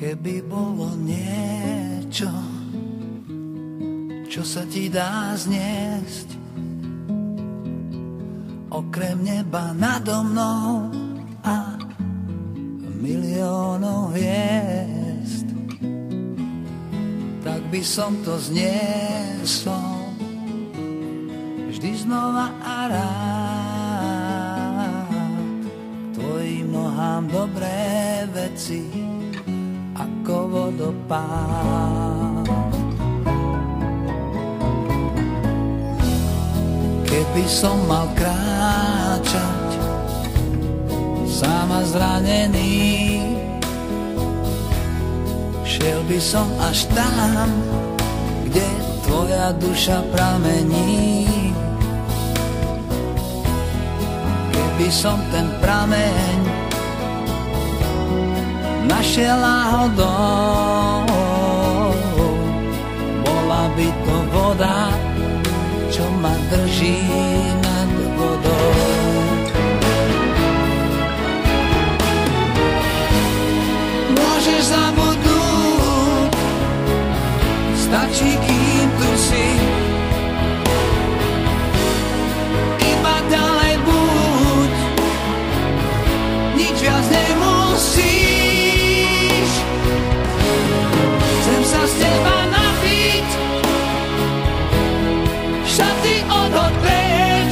Keby bolo niečo, čo sa ti dá zniesť, okrem neba nado mnou a miliónov hviezd, tak by som to zniesol vždy znova a rád. Tvojim nohám dobré veci ako vodopád. Keby som mal kráčať sám a zranený, šiel by som až tam, kde tvoja duša pramení. Keby som ten prameň našiel náhodou, bola by to voda, čo ma drží nad vodou. Môžeš zabudnúť, stačí, kým tu si. Iba ďalej buď, nič viac nemusíš. Chcem sa z teba napiť, šaty odhoď preč.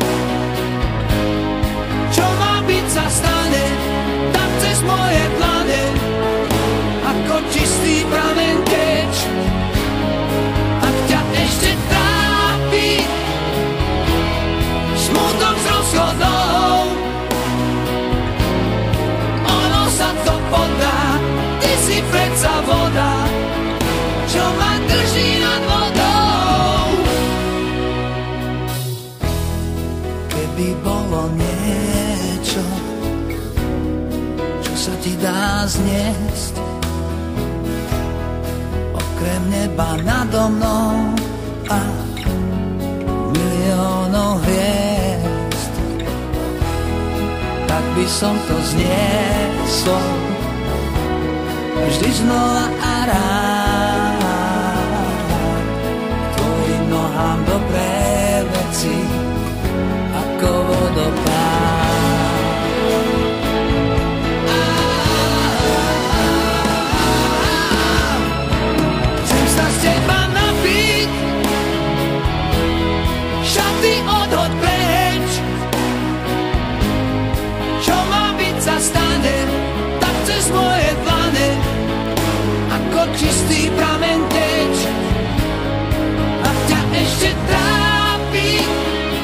Čo má byť, sa stane, tak cez moje dlane, ako čistý prameň teč. Ak ťa ešte trápi smutok z rozchodov, ono sa to podá, ty si predsa voda, čo ma drží nad vodou. Keby bolo niečo, čo sa ti dá zniesť, okrem neba nado mnou a miliónov hviezd, tak by som to zniesol vždy znova a rád. Tvojim nohám dobré veci ako vodopád. Chcem sa z teba napiť, šaty odhoď preč. Čo má byť, sa stane, tak cez moje dlane, ako čistý prameň teč. Ak ťa ešte trápi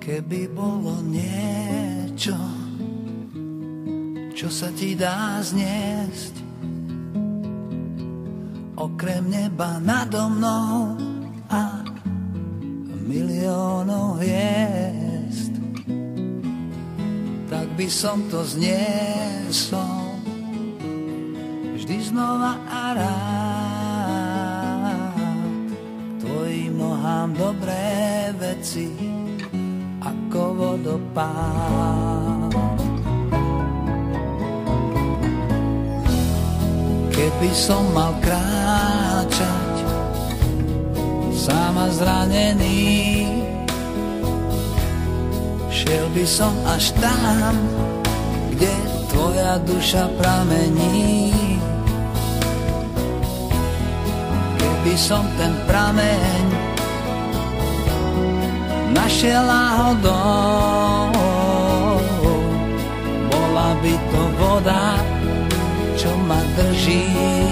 Keby bolo niečo, čo sa ti dá zniesť, okrem neba nado mnou a miliónov hviezd, tak by som to zniesol vždy znova a rád. Tvojim nohám dobré veci ako vodopád. Keby som mal kráčať sám a zranený, šiel by som až tam, kde tvoja duša pramení. Keby som ten prameň našiel náhodou, bola by to voda, čo ma drží